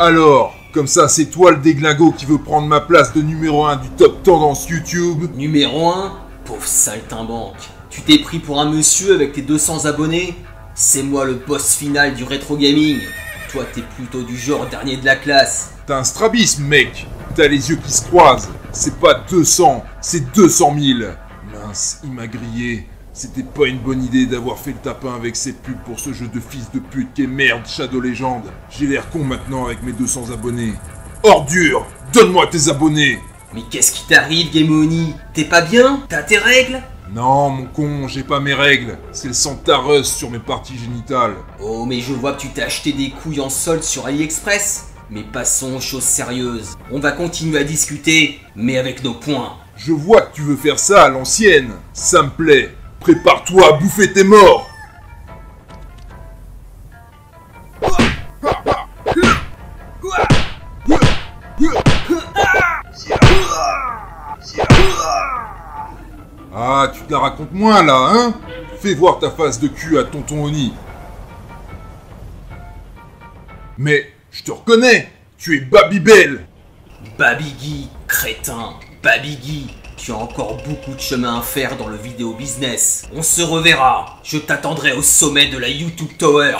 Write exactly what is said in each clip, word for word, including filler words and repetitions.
Alors, comme ça c'est toi le déglingo qui veut prendre ma place de numéro un du top tendance YouTube? Numéro un? Pauvre saltimbanque. Tu t'es pris pour un monsieur avec tes deux cents abonnés? C'est moi le boss final du rétro gaming. Toi t'es plutôt du genre dernier de la classe. T'as un strabisme mec. T'as les yeux qui se croisent. C'est pas deux cents, c'est deux cent mille. Mince, il m'a grillé. C'était pas une bonne idée d'avoir fait le tapin avec ces pubs pour ce jeu de fils de pute qui est merde Shadow Legend. J'ai l'air con maintenant avec mes deux cents abonnés. Ordure, donne-moi tes abonnés. Mais qu'est-ce qui t'arrive, Gameoni? T'es pas bien? T'as tes règles? Non, mon con, j'ai pas mes règles. C'est le sang de ta Russ sur mes parties génitales. Oh, mais je vois que tu t'es acheté des couilles en solde sur AliExpress. Mais passons aux choses sérieuses. On va continuer à discuter, mais avec nos points. Je vois que tu veux faire ça à l'ancienne. Ça me plaît. Prépare-toi à bouffer tes morts. Ah, tu te la racontes moins là, hein? Fais voir ta face de cul à tonton Oni. Mais, je te reconnais, tu es Babybel. Babigui, crétin, Babigui. Tu as encore beaucoup de chemin à faire dans le vidéo business. On se reverra. Je t'attendrai au sommet de la YouTube Tower.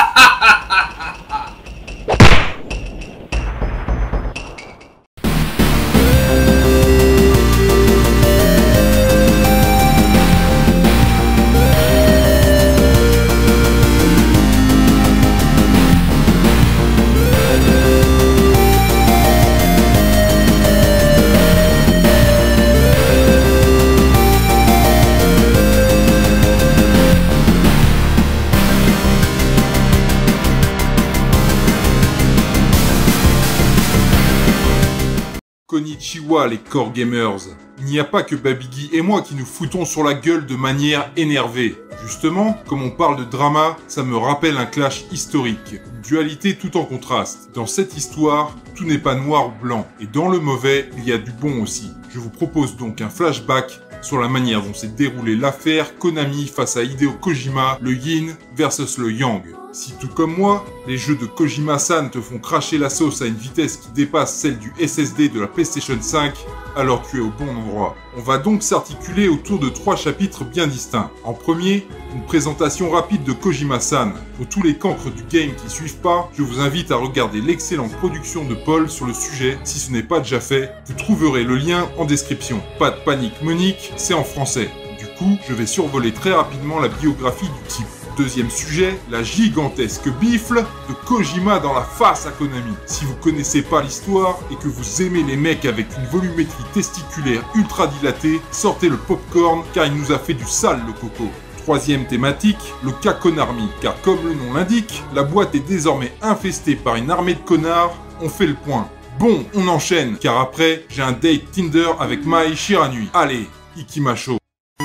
Konnichiwa les core gamers. Il n'y a pas que Babigui et moi qui nous foutons sur la gueule de manière énervée. Justement, comme on parle de drama, ça me rappelle un clash historique. Dualité tout en contraste. Dans cette histoire, tout n'est pas noir ou blanc. Et dans le mauvais, il y a du bon aussi. Je vous propose donc un flashback sur la manière dont s'est déroulée l'affaire Konami face à Hideo Kojima, le yin versus le yang. Si tout comme moi, les jeux de Kojima-san te font cracher la sauce à une vitesse qui dépasse celle du S S D de la PlayStation cinq, alors tu es au bon endroit. On va donc s'articuler autour de trois chapitres bien distincts. En premier, une présentation rapide de Kojima-san. Pour tous les cancres du game qui suivent pas, je vous invite à regarder l'excellente production de Paul sur le sujet. Si ce n'est pas déjà fait, vous trouverez le lien en description. Pas de panique Monique, c'est en français. Du coup, je vais survoler très rapidement la biographie du type. Deuxième sujet, la gigantesque bifle de Kojima dans la face à Konami. Si vous connaissez pas l'histoire et que vous aimez les mecs avec une volumétrie testiculaire ultra dilatée, sortez le popcorn car il nous a fait du sale le coco. Troisième thématique, le cas Konami, car comme le nom l'indique, la boîte est désormais infestée par une armée de connards, on fait le point. Bon, on enchaîne, car après, j'ai un date Tinder avec Mai Shiranui. Allez, Ikimacho.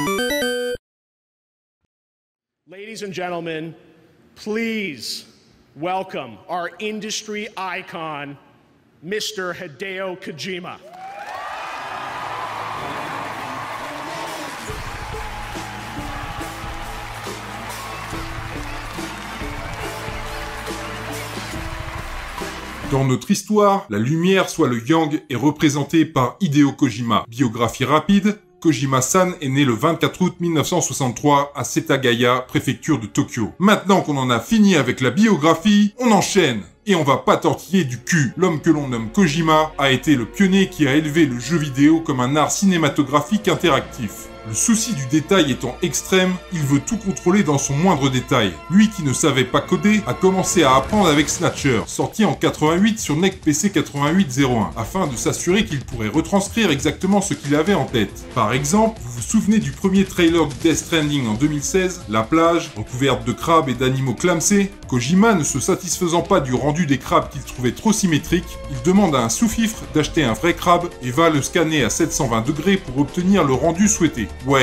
Ladies and gentlemen, please welcome our industry icon, Mister Hideo Kojima. Dans notre histoire, la lumière, soit le yang, est représentée par Hideo Kojima. Biographie rapide. Kojima-san est né le vingt-quatre août mille neuf cent soixante-trois à Setagaya, préfecture de Tokyo. Maintenant qu'on en a fini avec la biographie, on enchaîne. Et on va pas tortiller du cul. L'homme que l'on nomme Kojima a été le pionnier qui a élevé le jeu vidéo comme un art cinématographique interactif. Le souci du détail étant extrême, il veut tout contrôler dans son moindre détail. Lui qui ne savait pas coder a commencé à apprendre avec Snatcher, sorti en quatre-vingt-huit sur N E C P C quatre-vingt-huit zéro un, afin de s'assurer qu'il pourrait retranscrire exactement ce qu'il avait en tête. Par exemple, vous vous souvenez du premier trailer de Death Stranding en deux mille seize, la plage, recouverte de crabes et d'animaux clamsés? Kojima, ne se satisfaisant pas du rendu des crabes qu'il trouvait trop symétrique, il demande à un sous-fifre d'acheter un vrai crabe et va le scanner à sept cent vingt degrés pour obtenir le rendu souhaité. Ouais,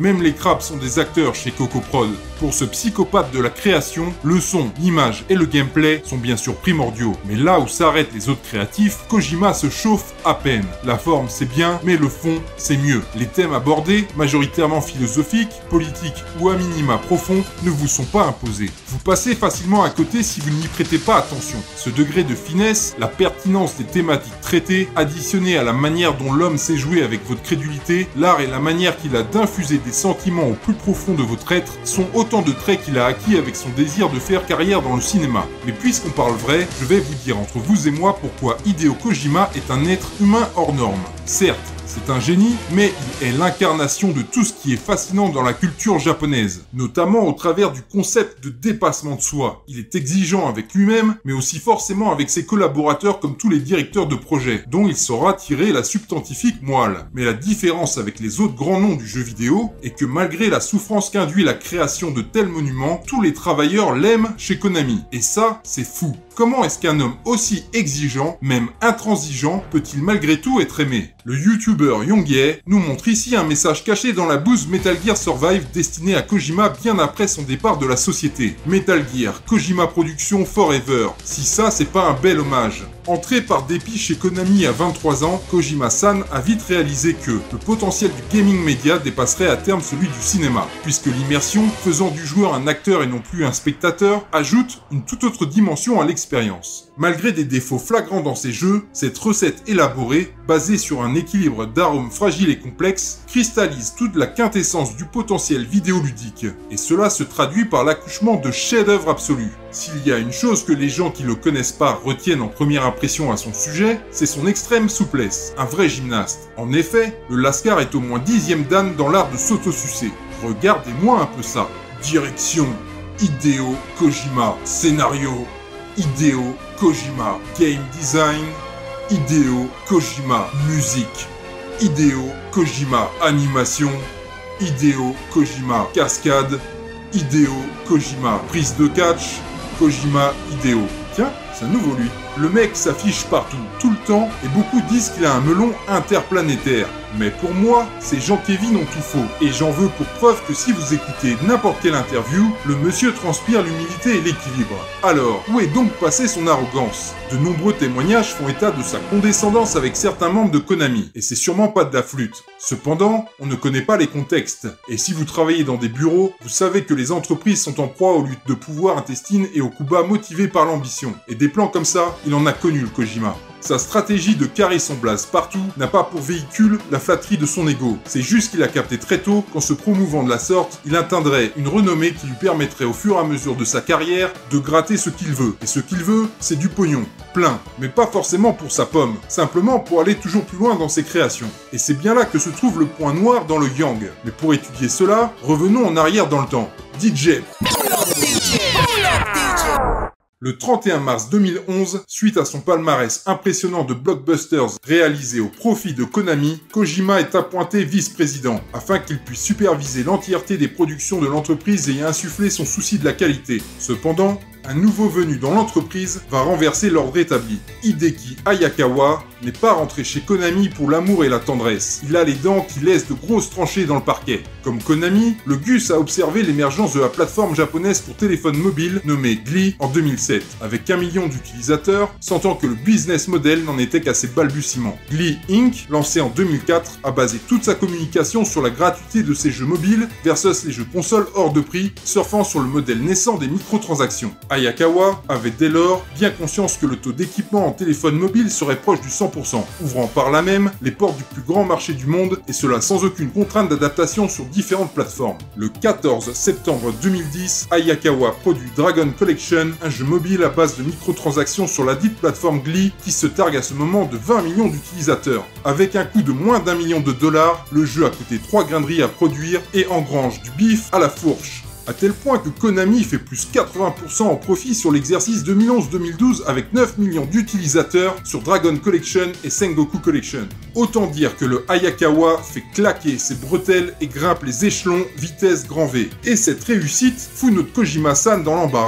Même les crabes sont des acteurs chez Cocoprod. Pour ce psychopathe de la création, le son, l'image et le gameplay sont bien sûr primordiaux. Mais là où s'arrêtent les autres créatifs, Kojima se chauffe à peine. La forme c'est bien, mais le fond c'est mieux. Les thèmes abordés, majoritairement philosophiques, politiques ou à minima profonds, ne vous sont pas imposés. Vous passez facilement à côté si vous n'y prêtez pas attention. Ce degré de finesse, la pertinence des thématiques traitées, additionné à la manière dont l'homme sait jouer avec votre crédulité, l'art et la manière qu'il a d'infuser des sentiments au plus profond de votre être, sont autant de traits qu'il a acquis avec son désir de faire carrière dans le cinéma. Mais puisqu'on parle vrai, je vais vous dire entre vous et moi pourquoi Hideo Kojima est un être humain hors norme. Certes, c'est un génie, mais il est l'incarnation de tout ce qui est fascinant dans la culture japonaise, notamment au travers du concept de dépassement de soi. Il est exigeant avec lui-même, mais aussi forcément avec ses collaborateurs comme tous les directeurs de projet, dont il saura tirer la substantifique moelle. Mais la différence avec les autres grands noms du jeu vidéo est que malgré la souffrance qu'induit la création de tels monuments, tous les travailleurs l'aiment chez Konami. Et ça, c'est fou. Comment est-ce qu'un homme aussi exigeant, même intransigeant, peut-il malgré tout être aimé? Le youtubeur Yongye nous montre ici un message caché dans la bouse Metal Gear Survive destinée à Kojima bien après son départ de la société. Metal Gear, Kojima Productions Forever. Si ça, c'est pas un bel hommage. Entré par dépit chez Konami à vingt-trois ans, Kojima-san a vite réalisé que le potentiel du gaming média dépasserait à terme celui du cinéma, puisque l'immersion, faisant du joueur un acteur et non plus un spectateur, ajoute une toute autre dimension à l'expérience. Malgré des défauts flagrants dans ses jeux, cette recette élaborée, basée sur un équilibre d'arômes fragiles et complexes, cristallise toute la quintessence du potentiel vidéoludique. Et cela se traduit par l'accouchement de chefs-d'œuvre absolus. S'il y a une chose que les gens qui le connaissent pas retiennent en première impression à son sujet, c'est son extrême souplesse, un vrai gymnaste. En effet, le Lascar est au moins dixième dan dans l'art de s'autosucer. Regardez-moi un peu ça. Direction, Hideo Kojima. Scénario, Hideo Kojima. Game design, Hideo Kojima. Musique, Hideo Kojima. Animation, Hideo Kojima. Cascade, Hideo Kojima. Prise de catch, Kojima Hideo. Tiens, c'est un nouveau lui. Le mec s'affiche partout, tout le temps, et beaucoup disent qu'il a un melon interplanétaire. Mais pour moi, ces Jean-Kévin ont tout faux. Et j'en veux pour preuve que si vous écoutez n'importe quelle interview, le monsieur transpire l'humilité et l'équilibre. Alors, où est donc passée son arrogance? De nombreux témoignages font état de sa condescendance avec certains membres de Konami, et c'est sûrement pas de la flûte. Cependant, on ne connaît pas les contextes. Et si vous travaillez dans des bureaux, vous savez que les entreprises sont en proie aux luttes de pouvoir intestines et aux coups bas motivés par l'ambition. Et des plans comme ça, il en a connu le Kojima. Sa stratégie de carrer son blaze partout n'a pas pour véhicule la flatterie de son ego. C'est juste qu'il a capté très tôt qu'en se promouvant de la sorte, il atteindrait une renommée qui lui permettrait au fur et à mesure de sa carrière de gratter ce qu'il veut. Et ce qu'il veut, c'est du pognon. Plein. Mais pas forcément pour sa pomme. Simplement pour aller toujours plus loin dans ses créations. Et c'est bien là que se trouve le point noir dans le yang. Mais pour étudier cela, revenons en arrière dans le temps. D J. Le trente et un mars deux mille onze, suite à son palmarès impressionnant de blockbusters réalisés au profit de Konami, Kojima est appointé vice-président, afin qu'il puisse superviser l'entièreté des productions de l'entreprise et y insuffler son souci de la qualité. Cependant, un nouveau venu dans l'entreprise va renverser l'ordre établi. Hideki Hayakawa n'est pas rentré chez Konami pour l'amour et la tendresse. Il a les dents qui laissent de grosses tranchées dans le parquet. Comme Konami, le Gus a observé l'émergence de la plateforme japonaise pour téléphone mobile nommée Glee en deux mille sept. Avec un million d'utilisateurs, sentant que le business model n'en était qu'à ses balbutiements. Glee Incorporated, lancé en deux mille quatre, a basé toute sa communication sur la gratuité de ses jeux mobiles versus les jeux consoles hors de prix, surfant sur le modèle naissant des microtransactions. Hayakawa avait dès lors bien conscience que le taux d'équipement en téléphone mobile serait proche du cent pour cent, ouvrant par là même les portes du plus grand marché du monde, et cela sans aucune contrainte d'adaptation sur différentes plateformes. Le quatorze septembre deux mille dix, Hayakawa produit Dragon Collection, un jeu mobile à base de microtransactions sur la dite plateforme Glee, qui se targue à ce moment de vingt millions d'utilisateurs. Avec un coût de moins d'un million de dollars, le jeu a coûté trois graineries à produire et engrange du bif à la fourche. À tel point que Konami fait plus quatre-vingts pour cent en profit sur l'exercice deux mille onze deux mille douze avec neuf millions d'utilisateurs sur Dragon Collection et Sengoku Collection. Autant dire que le Hayakawa fait claquer ses bretelles et grimpe les échelons vitesse grand V. Et cette réussite fout notre Kojima-san dans l'embarras.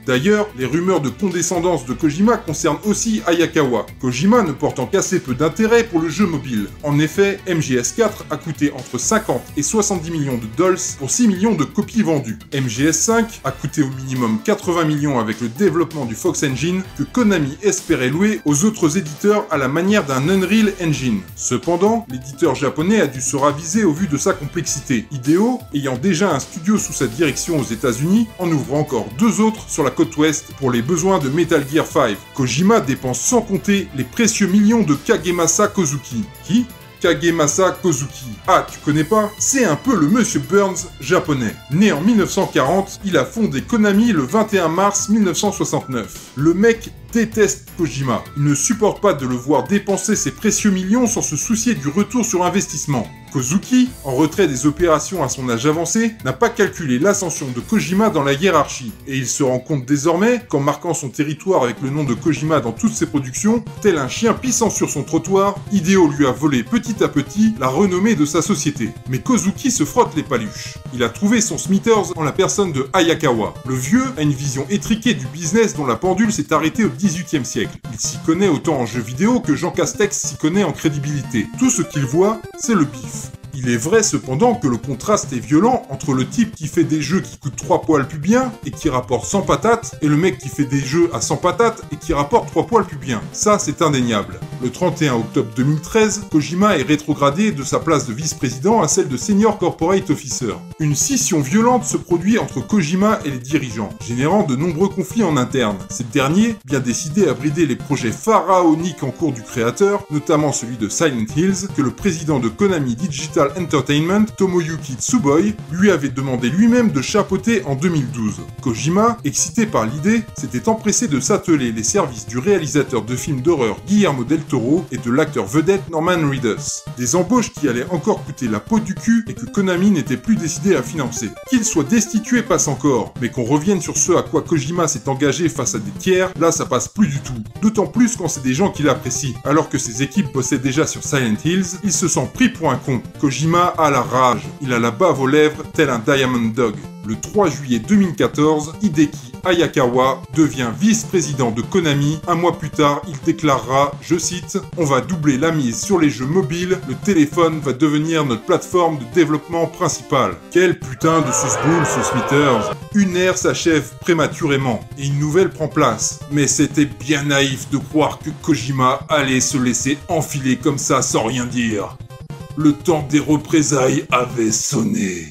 D'ailleurs, les rumeurs de condescendance de Kojima concernent aussi Hayakawa, Kojima ne portant qu'assez peu d'intérêt pour le jeu mobile. En effet, M G S quatre a coûté entre cinquante et soixante-dix millions de dollars pour six millions de copies vendues. M G S cinq a coûté au minimum quatre-vingts millions avec le développement du Fox Engine que Konami espérait louer aux autres éditeurs à la manière d'un Unreal Engine. Cependant, l'éditeur japonais a dû se raviser au vu de sa complexité. Hideo, ayant déjà un studio sous sa direction aux États-Unis, en ouvre encore deux autres sur la côte ouest pour les besoins de Metal Gear cinq. Kojima dépense sans compter les précieux millions de Kagemasa Kozuki. Qui ? Kagemasa Kozuki. Ah, tu connais pas? C'est un peu le Monsieur Burns japonais. Né en mille neuf cent quarante, il a fondé Konami le vingt et un mars mille neuf cent soixante-neuf. Le mec déteste Kojima. Il ne supporte pas de le voir dépenser ses précieux millions sans se soucier du retour sur investissement. Kozuki, en retrait des opérations à son âge avancé, n'a pas calculé l'ascension de Kojima dans la hiérarchie, et il se rend compte désormais qu'en marquant son territoire avec le nom de Kojima dans toutes ses productions, tel un chien pissant sur son trottoir, Hideo lui a volé petit à petit la renommée de sa société. Mais Kozuki se frotte les paluches. Il a trouvé son Smithers en la personne de Hayakawa. Le vieux a une vision étriquée du business dont la pendule s'est arrêtée au dix-huitième siècle. Il s'y connaît autant en jeux vidéo que Jean Castex s'y connaît en crédibilité. Tout ce qu'il voit, c'est le bif. Il est vrai cependant que le contraste est violent entre le type qui fait des jeux qui coûtent trois poils plus bien et qui rapporte cent patates et le mec qui fait des jeux à cent patates et qui rapporte trois poils plus bien. Ça, c'est indéniable. Le trente et un octobre deux mille treize, Kojima est rétrogradé de sa place de vice-président à celle de Senior Corporate Officer. Une scission violente se produit entre Kojima et les dirigeants, générant de nombreux conflits en interne. Ces derniers, bien décidés à brider les projets pharaoniques en cours du créateur, notamment celui de Silent Hills, que le président de Konami Digital Entertainment, Tomoyuki Tsuboi, lui avait demandé lui-même de chapeauter en deux mille douze. Kojima, excité par l'idée, s'était empressé de s'atteler les services du réalisateur de films d'horreur Guillermo del Toro et de l'acteur vedette Norman Reedus. Des embauches qui allaient encore coûter la peau du cul et que Konami n'était plus décidé à financer. Qu'il soit destitué passe encore, mais qu'on revienne sur ce à quoi Kojima s'est engagé face à des tiers, là ça passe plus du tout. D'autant plus quand c'est des gens qu'il apprécie. Alors que ses équipes bossaient déjà sur Silent Hills, il se sent pris pour un con. Kojima a la rage, il a la bave aux lèvres, tel un Diamond Dog. Le trois juillet deux mille quatorze, Hideki Hayakawa devient vice-président de Konami. Un mois plus tard, il déclarera, je cite, « On va doubler la mise sur les jeux mobiles, le téléphone va devenir notre plateforme de développement principale. » Quel putain de susboule ce Smithers. Une ère s'achève prématurément, et une nouvelle prend place. Mais c'était bien naïf de croire que Kojima allait se laisser enfiler comme ça sans rien dire. Le temps des représailles avait sonné.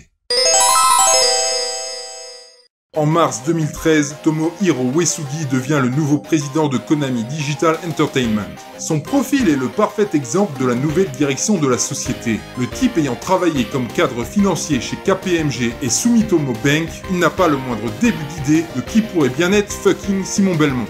En mars deux mille treize, Tomohiro Uesugi devient le nouveau président de Konami Digital Entertainment. Son profil est le parfait exemple de la nouvelle direction de la société. Le type ayant travaillé comme cadre financier chez K P M G et Sumitomo Bank, il n'a pas le moindre début d'idée de qui pourrait bien être fucking Simon Belmont.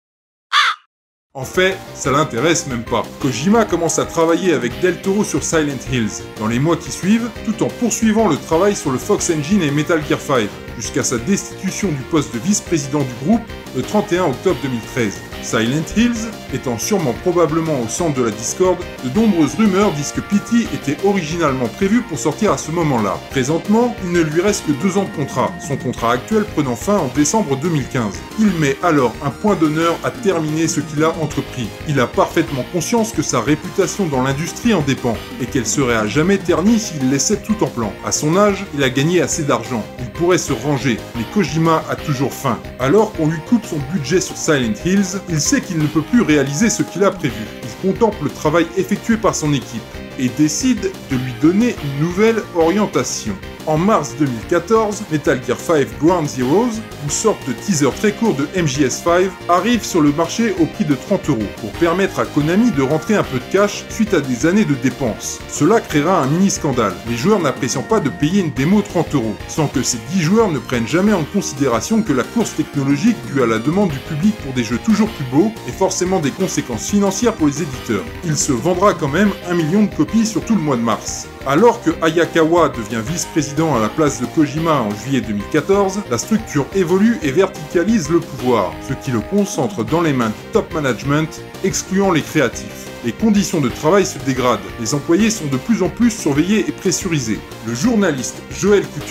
En fait, ça l'intéresse même pas. Kojima commence à travailler avec Del Toro sur Silent Hills, dans les mois qui suivent, tout en poursuivant le travail sur le Fox Engine et Metal Gear cinq, jusqu'à sa destitution du poste de vice-président du groupe le trente et un octobre deux mille treize. Silent Hills étant sûrement probablement au centre de la discorde, de nombreuses rumeurs disent que P T était originalement prévu pour sortir à ce moment-là. Présentement, il ne lui reste que deux ans de contrat, son contrat actuel prenant fin en décembre deux mille quinze. Il met alors un point d'honneur à terminer ce qu'il a entrepris. Il a parfaitement conscience que sa réputation dans l'industrie en dépend, et qu'elle serait à jamais ternie s'il laissait tout en plan. À son âge, il a gagné assez d'argent, il pourrait se ranger, mais Kojima a toujours faim. Alors qu'on lui coupe son budget sur Silent Hills, il sait qu'il ne peut plus réaliser ce qu'il a prévu. Il contemple le travail effectué par son équipe, et décide de lui donner une nouvelle orientation. En mars deux mille quatorze, Metal Gear cinq Ground Zeroes, une sorte de teaser très court de M G S cinq, arrive sur le marché au prix de trente euros, pour permettre à Konami de rentrer un peu de cash suite à des années de dépenses. Cela créera un mini-scandale, les joueurs n'appréciant pas de payer une démo trente euros, sans que ces dix joueurs ne prennent jamais en considération que la course technologique due à la demande du public pour des jeux toujours plus beaux ait forcément des conséquences financières pour les éditeurs. Il se vendra quand même un million de copies sur tout le mois de mars. Alors que Hayakawa devient vice-président à la place de Kojima en juillet deux mille quatorze, la structure évolue et verticalise le pouvoir, ce qui le concentre dans les mains du top management, excluant les créatifs. Les conditions de travail se dégradent, les employés sont de plus en plus surveillés et pressurisés. Le journaliste Joël Couture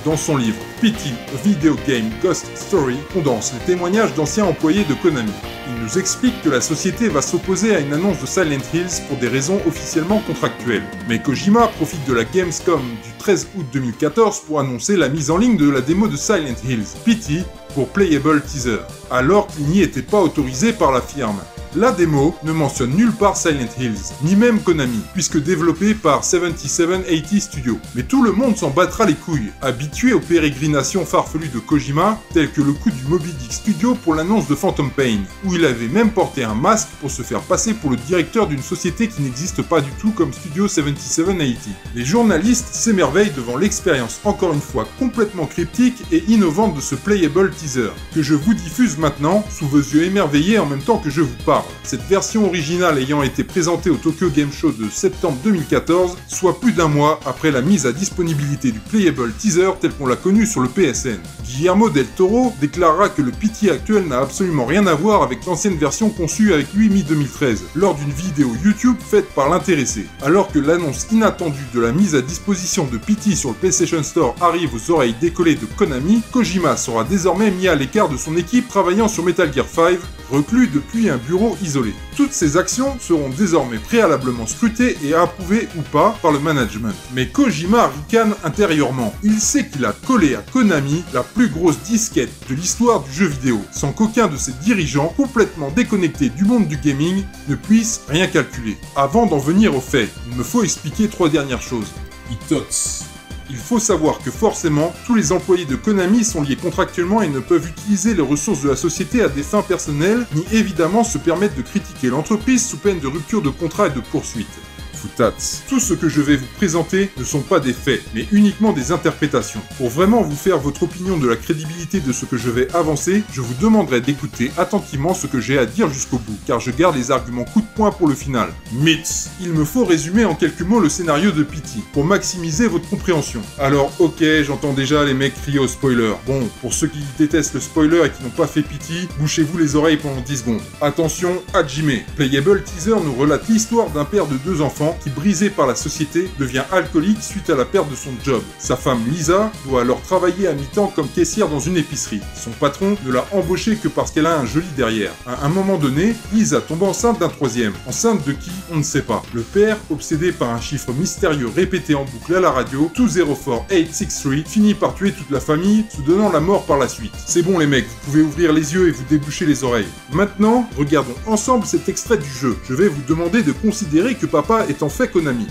dans son livre P T, A Video Game Ghost Story, condense les témoignages d'anciens employés de Konami. Il nous explique que la société va s'opposer à une annonce de Silent Hills pour des raisons officiellement contractuelles. Mais Kojima profite de la Gamescom du treize août deux mille quatorze pour annoncer la mise en ligne de la démo de Silent Hills, P T, pour Playable Teaser, alors qu'il n'y était pas autorisé par la firme. La démo ne mentionne nulle part Silent Hills, ni même Konami, puisque développée par soixante-dix-sept quatre Studios. Mais tout le monde s'en battra les couilles, habitué aux pérégrinations farfelues de Kojima, telles que le coup du Moby Dick Studio pour l'annonce de Phantom Pain, où il avait même porté un masque pour se faire passer pour le directeur d'une société qui n'existe pas du tout comme Studio soixante-dix-sept quatre. Les journalistes s'émerveillent devant l'expérience encore une fois complètement cryptique et innovante de ce Playable Teaser, que je vous diffuse maintenant, sous vos yeux émerveillés en même temps que je vous parle. Cette version originale ayant été présentée au Tokyo Game Show de septembre deux mille quatorze, soit plus d'un mois après la mise à disponibilité du Playable Teaser tel qu'on l'a connu sur le P S N. Guillermo del Toro déclarera que le P T actuel n'a absolument rien à voir avec l'ancienne version conçue avec lui mi deux mille treize, lors d'une vidéo YouTube faite par l'intéressé. Alors que l'annonce inattendue de la mise à disposition de P T sur le PlayStation Store arrive aux oreilles décollées de Konami, Kojima sera désormais mis à l'écart de son équipe travaillant sur Metal Gear cinq, reclus depuis un bureau isolé. Toutes ces actions seront désormais préalablement scrutées et approuvées ou pas par le management. Mais Kojima ricane intérieurement. Il sait qu'il a collé à Konami la plus grosse disquette de l'histoire du jeu vidéo, sans qu'aucun de ses dirigeants, complètement déconnectés du monde du gaming, ne puisse rien calculer. Avant d'en venir aux faits, il me faut expliquer trois dernières choses. Itots. Il faut savoir que forcément, tous les employés de Konami sont liés contractuellement et ne peuvent utiliser les ressources de la société à des fins personnelles, ni évidemment se permettre de critiquer l'entreprise sous peine de rupture de contrat et de poursuite. Foutats. Tout ce que je vais vous présenter ne sont pas des faits, mais uniquement des interprétations. Pour vraiment vous faire votre opinion de la crédibilité de ce que je vais avancer, je vous demanderai d'écouter attentivement ce que j'ai à dire jusqu'au bout, car je garde les arguments coup de poing pour le final. Myths. Il me faut résumer en quelques mots le scénario de P T, pour maximiser votre compréhension. Alors ok, j'entends déjà les mecs crier au spoiler. Bon, pour ceux qui détestent le spoiler et qui n'ont pas fait P T, bouchez-vous les oreilles pendant dix secondes. Attention, Hajime. Playable Teaser nous relate l'histoire d'un père de deux enfants qui, brisé par la société, devient alcoolique suite à la perte de son job. Sa femme Lisa doit alors travailler à mi-temps comme caissière dans une épicerie. Son patron ne l'a embauchée que parce qu'elle a un joli derrière. À un moment donné, Lisa tombe enceinte d'un troisième. Enceinte de qui? On ne sait pas. Le père, obsédé par un chiffre mystérieux répété en boucle à la radio, deux zéro quatre huit six trois, finit par tuer toute la famille, se donnant la mort par la suite. C'est bon les mecs, vous pouvez ouvrir les yeux et vous déboucher les oreilles. Maintenant, regardons ensemble cet extrait du jeu. Je vais vous demander de considérer que papa est en fait Konami.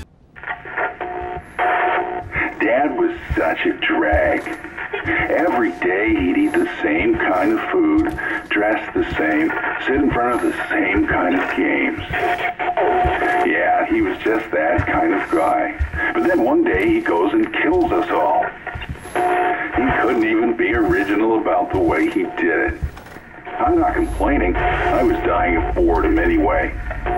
Dad was such a drag. Every day he'd eat the same kind of food, dress the same, sit in front of the same kind of games. Yeah, he was just that kind of guy. But then one day he goes and kills us all. He couldn't even be original about the way he did it. I'm not complaining. I was dying of boredom anyway.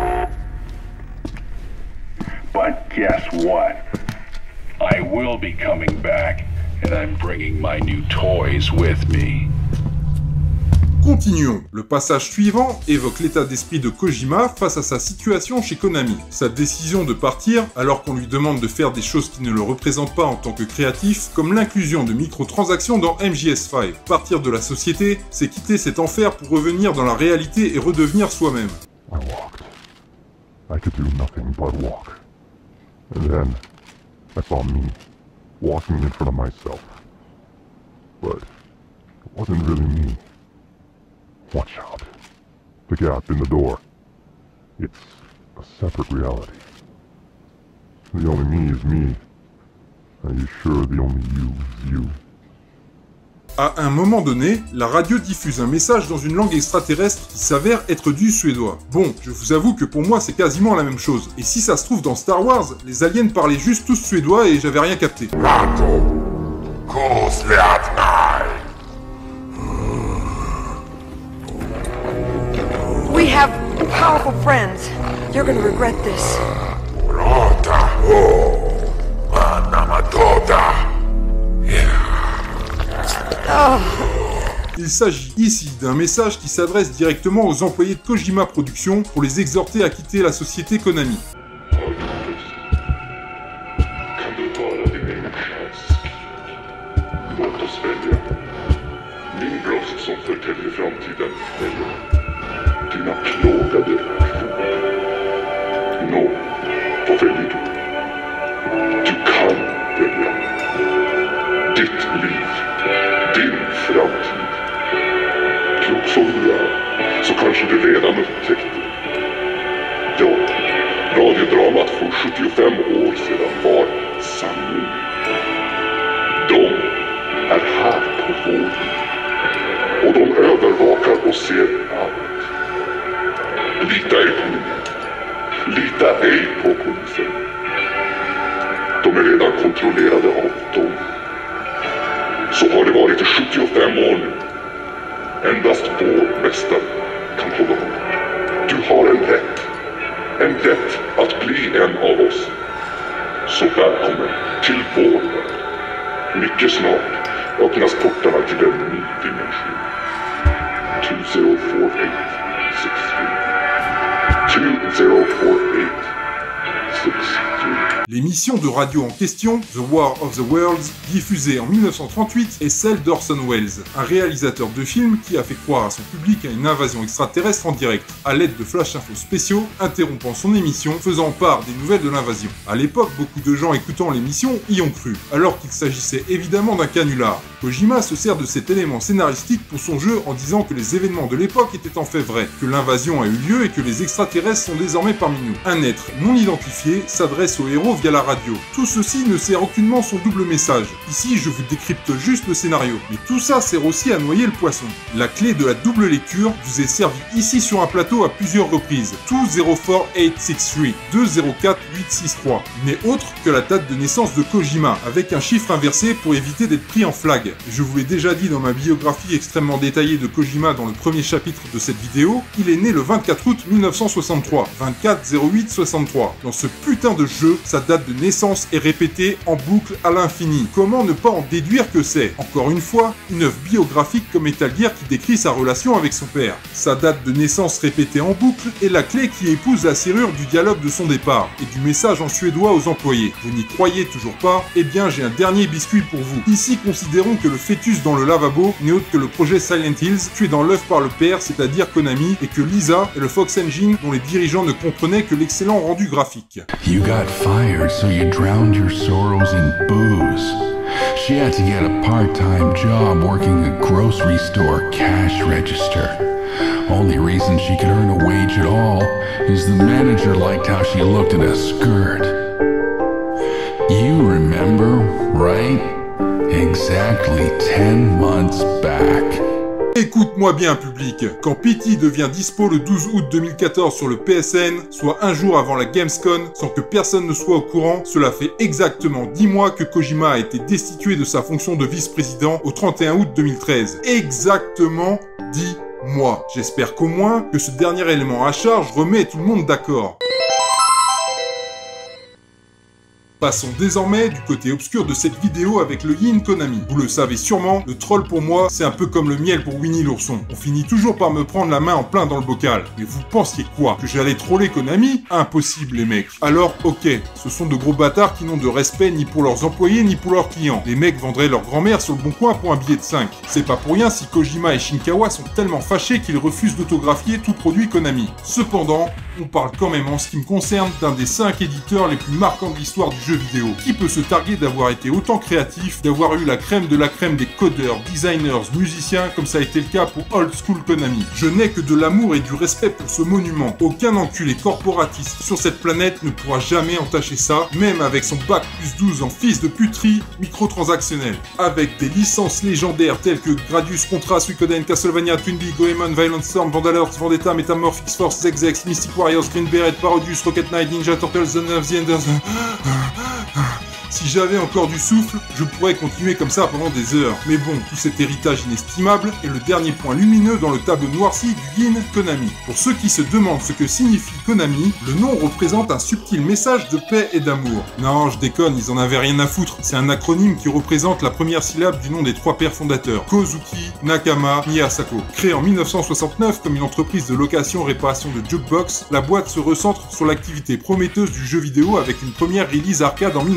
But guess what? I will be coming back, and I'm bringing my new toys with me. Continuons. Le passage suivant évoque l'état d'esprit de Kojima face à sa situation chez Konami. Sa décision de partir, alors qu'on lui demande de faire des choses qui ne le représentent pas en tant que créatif, comme l'inclusion de microtransactions dans M G S cinq. Partir de la société, c'est quitter cet enfer pour revenir dans la réalité et redevenir soi-même. I walked. I could do nothing but walk. And then, I saw me, walking in front of myself. But, it wasn't really me. Watch out. The gap in the door. It's a separate reality. The only me is me. Are you sure the only you is you? À un moment donné, la radio diffuse un message dans une langue extraterrestre qui s'avère être du suédois. Bon, je vous avoue que pour moi c'est quasiment la même chose. Et si ça se trouve dans Star Wars, les aliens parlaient juste tous suédois et j'avais rien capté. We have powerful friends. You're gonna regret this. Oh. Il s'agit ici d'un message qui s'adresse directement aux employés de Kojima Productions pour les exhorter à quitter la société Konami. som förtäljer framtiden eller dina plågade arvor. Nå, vad väljer du? Du kan välja. Ditt liv, din framtid. Klok som du är, så kanske du redan upptäckte. Ja, radiodramat för sjuttiofem år sedan var sanning. De är här på vården. Och de övervakar och ser allt. Lita ej på mig. Lita ej på polisen. De är redan kontrollerade av dem. Så har det varit i sjuttiofem år nu. Endast vår mästare kan hålla honom. Du har en rätt. En rätt att bli en av oss. Så välkommen till vår värld. Mycket snart öppnas portarna till en ny dimension. two zero four eight six three. two zero four eight six three. L'émission de radio en question, The War of the Worlds, diffusée en mille neuf cent trente-huit, est celle d'Orson Welles, un réalisateur de films qui a fait croire à son public à une invasion extraterrestre en direct, à l'aide de flash infos spéciaux, interrompant son émission, faisant part des nouvelles de l'invasion. À l'époque, beaucoup de gens écoutant l'émission y ont cru, alors qu'il s'agissait évidemment d'un canular. Kojima se sert de cet élément scénaristique pour son jeu en disant que les événements de l'époque étaient en fait vrais, que l'invasion a eu lieu et que les extraterrestres sont désormais parmi nous. Un être non identifié s'adresse aux héros via la radio. Tout ceci ne sert aucunement son double message. Ici, je vous décrypte juste le scénario. Mais tout ça sert aussi à noyer le poisson. La clé de la double lecture vous est servie ici sur un plateau à plusieurs reprises. deux zéro quatre huit six trois, deux zéro quatre huit six trois, n'est autre que la date de naissance de Kojima, avec un chiffre inversé pour éviter d'être pris en flag. Je vous l'ai déjà dit dans ma biographie extrêmement détaillée de Kojima dans le premier chapitre de cette vidéo, il est né le vingt-quatre août mille neuf cent soixante-trois, vingt-quatre zéro huit soixante-trois. Dans ce putain de jeu, sa date de naissance est répétée en boucle à l'infini. Comment ne pas en déduire que c'est, encore une fois, une œuvre biographique comme Metal Gear qui décrit sa relation avec son père. Sa date de naissance répétée en boucle est la clé qui épouse la serrure du dialogue de son départ et du message en suédois aux employés. Vous n'y croyez toujours pas? Eh bien, j'ai un dernier biscuit pour vous. Ici, considérons que le fœtus dans le lavabo n'est autre que le projet Silent Hills, tué dans l'œuf par le père, c'est-à-dire Konami, et que Lisa est le Fox Engine dont les dirigeants ne comprenaient que l'excellent rendu graphique. You got fired, so you drowned your sorrows in booze. She had to get a part-time job working a grocery store cash register. Only reason she could earn a wage at all is the manager liked how she looked in a skirt. You remember, right? Exactly ten months back. Écoute-moi bien, public. Quand P T devient dispo le douze août deux mille quatorze sur le P S N, soit un jour avant la Gamescom, sans que personne ne soit au courant, cela fait exactement dix mois que Kojima a été destitué de sa fonction de vice-président au trente et un août deux mille treize. Exactement dix mois. J'espère qu'au moins que ce dernier élément à charge remet tout le monde d'accord. Passons désormais du côté obscur de cette vidéo avec le Yin Konami. Vous le savez sûrement, le troll pour moi, c'est un peu comme le miel pour Winnie l'ourson. On finit toujours par me prendre la main en plein dans le bocal. Mais vous pensiez quoi? Que j'allais troller Konami? Impossible les mecs. Alors ok, ce sont de gros bâtards qui n'ont de respect ni pour leurs employés ni pour leurs clients. Les mecs vendraient leur grand-mère sur le bon coin pour un billet de cinq. C'est pas pour rien si Kojima et Shinkawa sont tellement fâchés qu'ils refusent d'autographier tout produit Konami. Cependant, on parle quand même en ce qui me concerne d'un des cinq éditeurs les plus marquants de l'histoire du jeu vidéo. Qui peut se targuer d'avoir été autant créatif, d'avoir eu la crème de la crème des codeurs, designers, musiciens, comme ça a été le cas pour Old School Konami. Je n'ai que de l'amour et du respect pour ce monument. Aucun enculé corporatiste sur cette planète ne pourra jamais entacher ça, même avec son bac plus douze en fils de puterie microtransactionnel. Avec des licences légendaires telles que Gradius, Contra, Suikoden, Castlevania, Twinbee, Goemon, Violent Storm, Vandalords, Vendetta, Metamorph, X-Force, Zex Zex, Mystic Warriors, Green Beret, Parodius, Rocket Knight, Ninja Turtles, The Nerves, The Enders... Si j'avais encore du souffle, je pourrais continuer comme ça pendant des heures. Mais bon, tout cet héritage inestimable est le dernier point lumineux dans le tableau noirci du Yin Konami. Pour ceux qui se demandent ce que signifie Konami, le nom représente un subtil message de paix et d'amour. Non, je déconne, ils en avaient rien à foutre. C'est un acronyme qui représente la première syllabe du nom des trois pères fondateurs, Kozuki, Nakama, Miyasako. Créée en mille neuf cent soixante-neuf comme une entreprise de location-réparation de jukebox, la boîte se recentre sur l'activité prometteuse du jeu vidéo avec une première release arcade en mille neuf cent soixante-dix.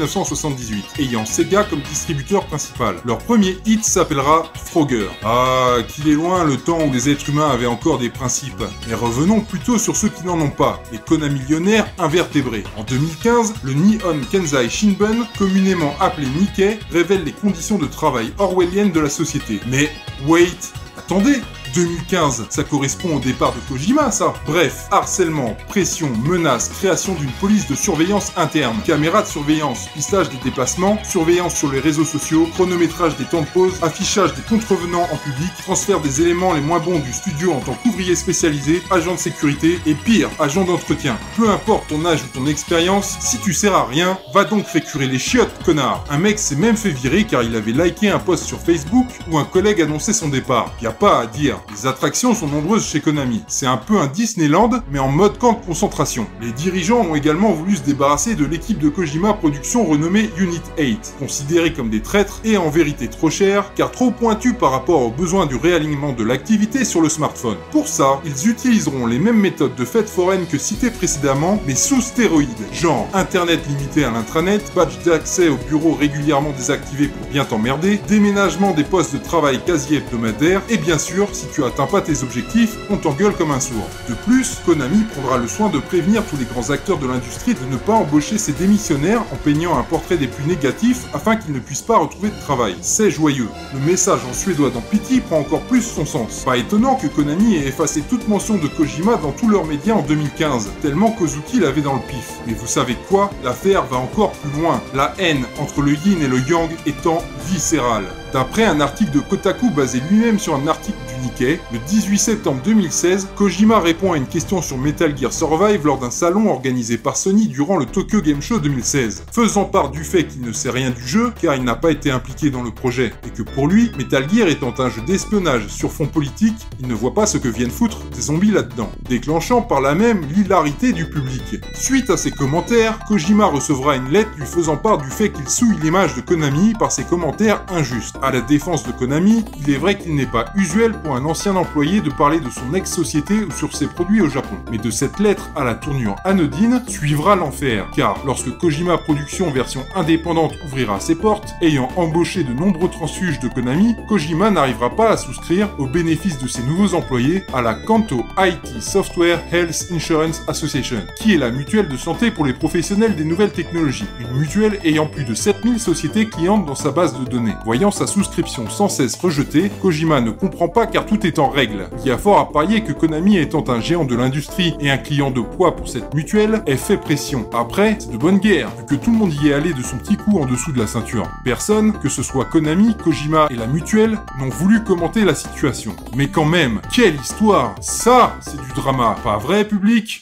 soixante-dix-huit, ayant Sega comme distributeur principal. Leur premier hit s'appellera Frogger. Ah, qu'il est loin le temps où les êtres humains avaient encore des principes. Mais revenons plutôt sur ceux qui n'en ont pas, les Konamillionnaires invertébrés. En deux mille quinze, le Nihon Kenzai Shinbun, communément appelé Nikkei, révèle les conditions de travail orwelliennes de la société. Mais, wait, attendez, deux mille quinze, ça correspond au départ de Kojima, ça. Bref, harcèlement, pression, menaces, création d'une police de surveillance interne, caméras de surveillance, pistage des déplacements, surveillance sur les réseaux sociaux, chronométrage des temps de pause, affichage des contrevenants en public, transfert des éléments les moins bons du studio en tant qu'ouvrier spécialisé, agent de sécurité et pire, agent d'entretien. Peu importe ton âge ou ton expérience, si tu sers à rien, va donc récurer les chiottes, connard. Un mec s'est même fait virer car il avait liké un post sur Facebook où un collègue annonçait son départ. Y a pas à dire. Les attractions sont nombreuses chez Konami. C'est un peu un Disneyland, mais en mode camp de concentration. Les dirigeants ont également voulu se débarrasser de l'équipe de Kojima Productions renommée Unit huit, considérée comme des traîtres et en vérité trop chers, car trop pointus par rapport aux besoins du réalignement de l'activité sur le smartphone. Pour ça, ils utiliseront les mêmes méthodes de fête foraine que citées précédemment, mais sous stéroïdes. Genre, internet limité à l'intranet, badge d'accès au bureau régulièrement désactivé pour bien t'emmerder, déménagement des postes de travail quasi hebdomadaires, et bien sûr, si tu atteins pas tes objectifs, on t'engueule comme un sourd. De plus, Konami prendra le soin de prévenir tous les grands acteurs de l'industrie de ne pas embaucher ses démissionnaires en peignant un portrait des plus négatifs afin qu'ils ne puissent pas retrouver de travail. C'est joyeux. Le message en suédois dans Pity prend encore plus son sens. Pas étonnant que Konami ait effacé toute mention de Kojima dans tous leurs médias en deux mille quinze, tellement Kozuki l'avait dans le pif. Mais vous savez quoi? L'affaire va encore plus loin, la haine entre le yin et le yang étant viscérale. D'après un article de Kotaku basé lui-même sur un article du Nikkei, le dix-huit septembre deux mille seize, Kojima répond à une question sur Metal Gear Survive lors d'un salon organisé par Sony durant le Tokyo Game Show deux mille seize, faisant part du fait qu'il ne sait rien du jeu car il n'a pas été impliqué dans le projet, et que pour lui, Metal Gear étant un jeu d'espionnage sur fond politique, il ne voit pas ce que viennent foutre des zombies là-dedans, déclenchant par là même l'hilarité du public. Suite à ces commentaires, Kojima recevra une lettre lui faisant part du fait qu'il souille l'image de Konami par ses commentaires injustes. À la défense de Konami, il est vrai qu'il n'est pas usuel pour un ancien employé de parler de son ex-société ou sur ses produits au Japon. Mais de cette lettre à la tournure anodine, suivra l'enfer, car lorsque Kojima Productions version indépendante ouvrira ses portes, ayant embauché de nombreux transfuges de Konami, Kojima n'arrivera pas à souscrire au bénéfice de ses nouveaux employés à la Kanto I T Software Health Insurance Association, qui est la mutuelle de santé pour les professionnels des nouvelles technologies, une mutuelle ayant plus de sept mille sociétés clientes dans sa base de données. Voyant sa souscription sans cesse rejetée, Kojima ne comprend pas car tout est en règle. Il y a fort à parier que Konami étant un géant de l'industrie et un client de poids pour cette mutuelle, ait fait pression. Après, c'est de bonne guerre, vu que tout le monde y est allé de son petit coup en dessous de la ceinture. Personne, que ce soit Konami, Kojima et la mutuelle, n'ont voulu commenter la situation. Mais quand même, quelle histoire! Ça, c'est du drama, pas vrai, public?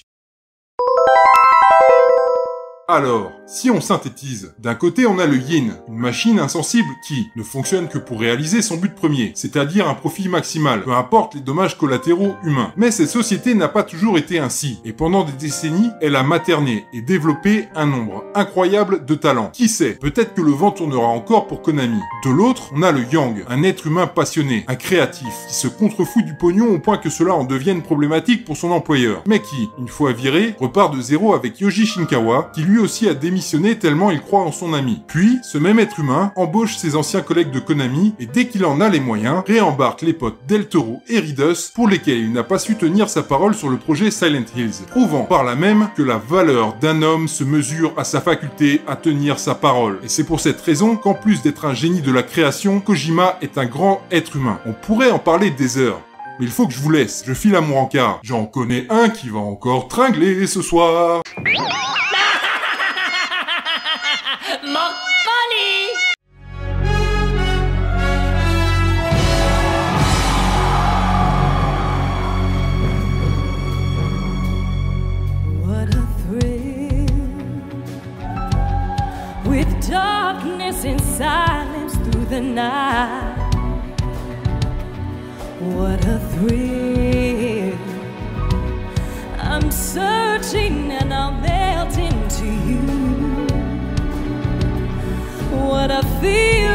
Alors, si on synthétise, d'un côté on a le yin, une machine insensible qui ne fonctionne que pour réaliser son but premier, c'est-à-dire un profit maximal, peu importe les dommages collatéraux humains. Mais cette société n'a pas toujours été ainsi, et pendant des décennies, elle a materné et développé un nombre incroyable de talents. Qui sait, peut-être que le vent tournera encore pour Konami. De l'autre, on a le yang, un être humain passionné, un créatif, qui se contrefout du pognon au point que cela en devienne problématique pour son employeur, mais qui, une fois viré, repart de zéro avec Yoji Shinkawa, qui lui aussi a démissionné tellement il croit en son ami. Puis, ce même être humain embauche ses anciens collègues de Konami et dès qu'il en a les moyens, réembarque les potes Del Toro et Ridus pour lesquels il n'a pas su tenir sa parole sur le projet Silent Hills, prouvant par là même que la valeur d'un homme se mesure à sa faculté à tenir sa parole. Et c'est pour cette raison qu'en plus d'être un génie de la création, Kojima est un grand être humain. On pourrait en parler des heures. Mais il faut que je vous laisse, je file à mon rencard. J'en connais un qui va encore tringler ce soir. Darkness and silence through the night. What a thrill. I'm searching and I'll melt into you. What a feel.